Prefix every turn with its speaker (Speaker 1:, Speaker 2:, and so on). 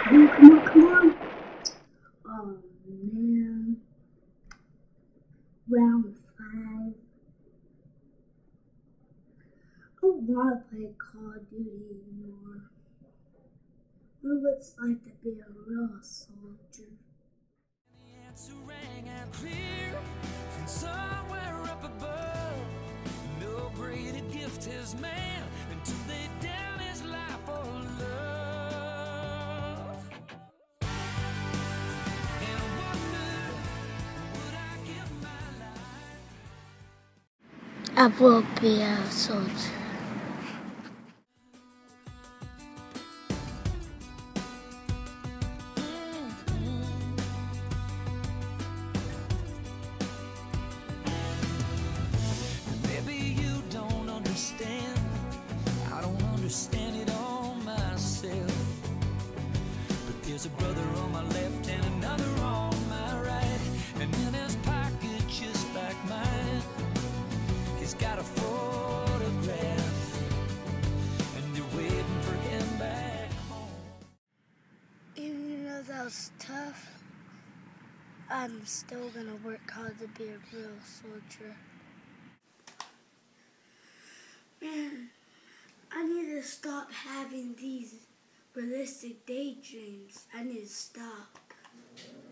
Speaker 1: Come on, come on. Oh man. Round 5. I don't want to play Call of Duty anymore. What it's like to be a real soldier.
Speaker 2: The answer rang out clear from somewhere up above. No greater gift has man than to lay down his life for love. And I wonder, would I give my life?
Speaker 1: I will be a soldier.
Speaker 2: Understand it all myself, but there's a brother on my left and another on my right, and in his pocket just like mine, he's got a photograph, and they're waiting for him back home.
Speaker 1: Even though that was tough, I'm still gonna work hard to be a real soldier. Man, I need to stop having these realistic daydreams. I need to stop.